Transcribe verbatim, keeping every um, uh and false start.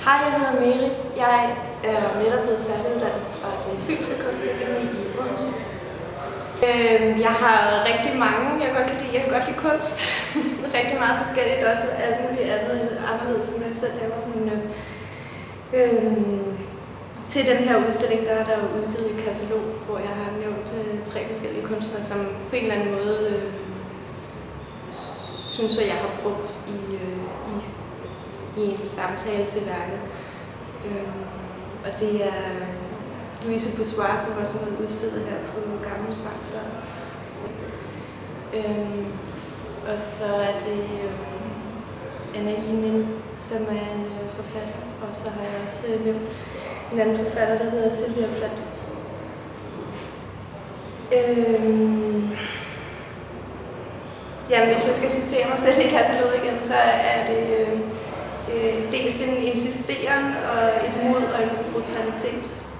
Hej, jeg hedder Mary. Jeg er netop blevet færdiguddannet fra det Fynske Kunstakademi i Odense. Jeg har rigtig mange, jeg godt kan lide. Jeg kan godt lide kunst. Rigtig meget forskelligt, også alt muligt andet anderledes, end jeg selv laver. Men, øh, til den her udstilling, der er der jo udgivet et katalog, hvor jeg har nævnt øh, tre forskellige kunstnere, som på en eller anden måde øh, synes jeg, jeg har brugt i, øh, i i en samtale til værket. Øhm, og det er Louise Bourgeois, som også har været udstillet her på Gammel Strand før. Øhm, og så er det øhm, Anna Inin, som er en øh, forfatter. Og så har jeg også øh, nævnt en anden forfatter, der hedder Sylvia Plath. Øhm, Jamen, hvis jeg skal citere mig selv i kataloget igen, så er det øh, dels en insisteren og et mod og en brutalitet.